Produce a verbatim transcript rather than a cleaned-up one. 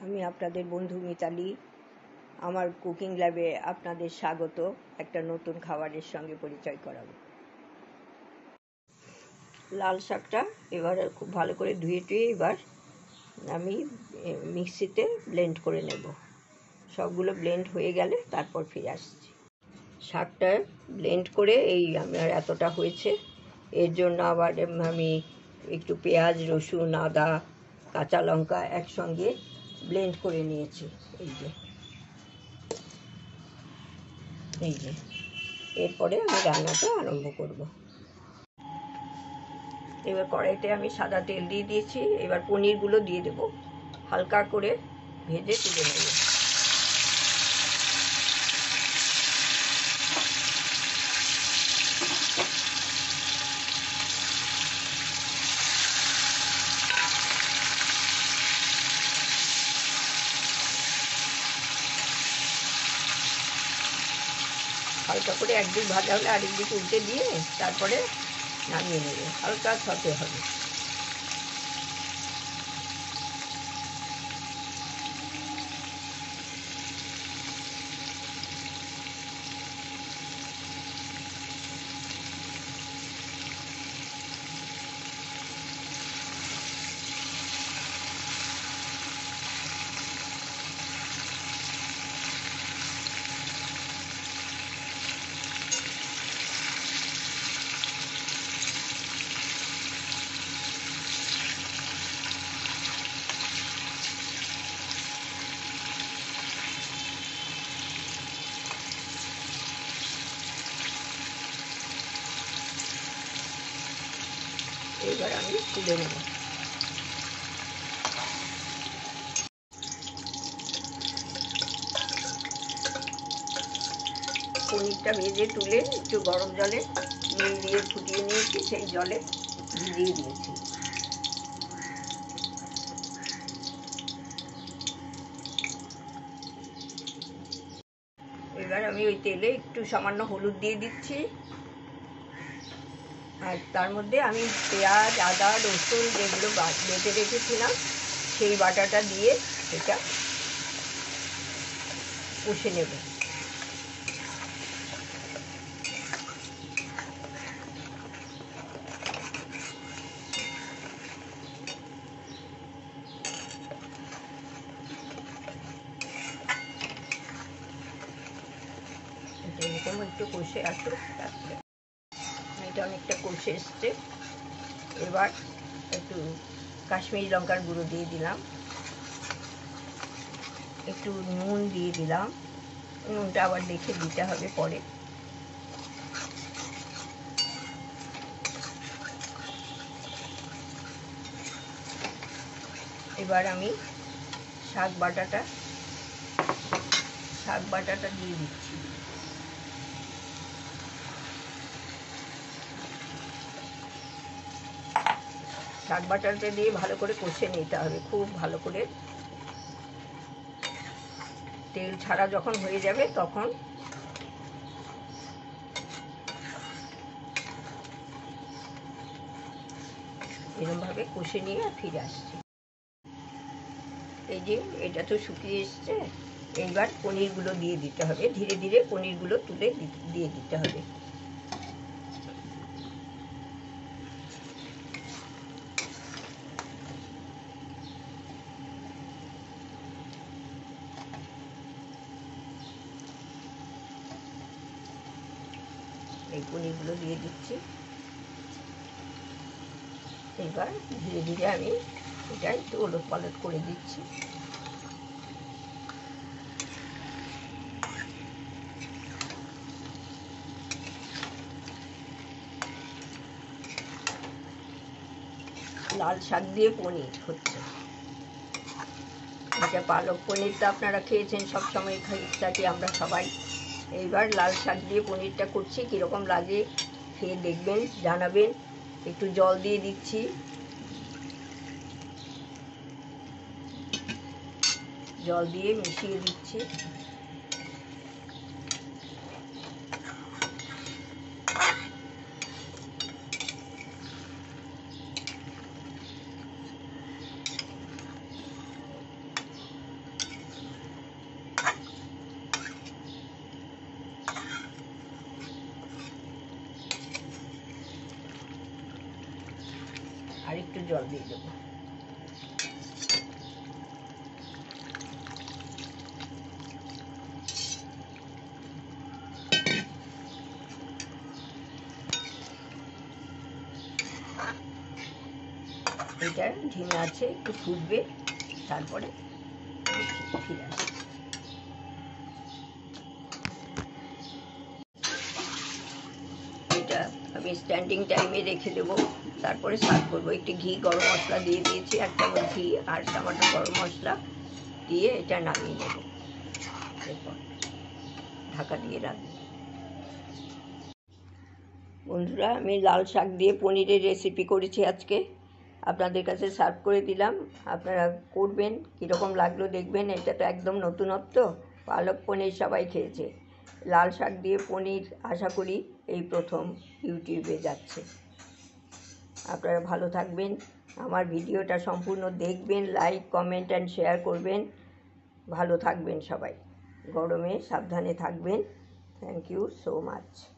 আমি আপনাদের বন্ধু মিতালি। আমার কুকিং ল্যাবে আপনাদের স্বাগত। একটা নতুন খাবারের সঙ্গে পরিচয় করাবো। লাল শাকটা এবার খুব ভালো করে ধুয়ে টুয়ে এবার আমি মিক্সিতে ব্লেন্ড করে নেব। সবগুলো ব্লেন্ড হয়ে গেলে তারপর ফিরে আসছি। শাকটা ব্লেন্ড করে এই আমার এতটা হয়েছে। এর জন্য আবার আমি একটু পেঁয়াজ, রসুন, আদা, কাঁচা লঙ্কা একসঙ্গে ব্লেন্ড করে নিয়েছি। এই যে এই যে এরপরে আমি রান্নাটা আরম্ভ করব। এবার কড়াইতে আমি সাদা তেল দিয়ে দিয়েছি। এবার পনিরগুলো দিয়ে দেব, হালকা করে ভেজে তুলে নেব। হালকা করে একদিক ভাজা হলে আরেক দিক উল্টে দিয়ে তারপরে নামিয়ে নেব। হালকা সতে হবে। এবার আমি তুলে নেব। পনিরটা ভেজে তুলে একটু গরম জলে নুন দিয়ে ফুটিয়ে নিয়েছি, সেই জলে ভিজিয়ে দিয়েছি। এবার আমি ওই তেলে একটু সামান্য হলুদ দিয়ে দিচ্ছি, আর তার মধ্যে আমি পেঁয়াজ, আদা, রসুন যেগুলো বেটে রেখেছিলাম সেই বাটাটা দিয়ে এটা কষে নেব। এরকম একটু কষে আসুক, তারপরে এটা অনেকটা কষে এসছে। এবার একটু কাশ্মীরি লঙ্কার গুঁড়ো দিয়ে দিলাম, একটু নুন দিয়ে দিলাম। নুনটা আবার দেখে দিতে হবে পরে। এবার আমি শাক বাটাটা শাক বাটাটা দিয়ে দিচ্ছি। শাক বাটাটা দিয়ে ভালো করে কষে নিতে হবে, খুব ভালো করে। তেল ছাড়া যখন হয়ে যাবে তখন এরকমভাবে কষে নিয়ে ফিরে আসছি। এই যে এটা তো শুকিয়ে এসছে। এইবার পনিরগুলো দিয়ে দিতে হবে, ধীরে ধীরে পনিরগুলো তুলে দিয়ে দিতে হবে। এই পনিরগুলো দিয়ে দিচ্ছি। এবার ধীরে ধীরে আমি এটা একটু ওলট পালট করে দিচ্ছি। লাল শাক দিয়ে পনির হচ্ছে। এটা পালক পনিরটা আপনারা খেয়েছেন, সবসময় খাই থাকি আমরা সবাই। এইবার লাল শাক দিয়ে পনিরটা করছি, কীরকম লাগে খেয়ে দেখবেন, জানাবেন। একটু জল দিয়ে দিচ্ছি। জল দিয়ে মিশিয়ে দিচ্ছি। আর একটু জল দিয়ে দেবো। এটা ঢিমে আছে, একটু ফুটবে, তারপরে ফিরে আসবে। এটা আমি স্ট্যান্ডিং টাইমে রেখে দেবো, তারপরে সার্ভ করবো। একটু ঘি, গরম মশলা দিয়ে দিয়েছি, এক চামচ ঘি আর টমেটো গরম মশলা দিয়ে এটা নামিয়ে নেব। এরপর ঢাকা দিয়ে রাখবো। বন্ধুরা, আমি লাল শাক দিয়ে পনিরের রেসিপি করেছি আজকে, আপনাদের কাছে সার্ভ করে দিলাম। আপনারা করবেন, কীরকম লাগলো দেখবেন। এটা তো একদম নতুনত্ব, পালক পনির সবাই খেয়েছে, লাল শাক দিয়ে পনির আশা করি এই প্রথম ইউটিউবে যাচ্ছে। আপনারা ভালো থাকবেন, আমার ভিডিওটা সম্পূর্ণ দেখবেন, লাইক, কমেন্ট অ্যান্ড শেয়ার করবেন। ভালো থাকবেন সবাই, গরমে সাবধানে থাকবেন। Thank you so much.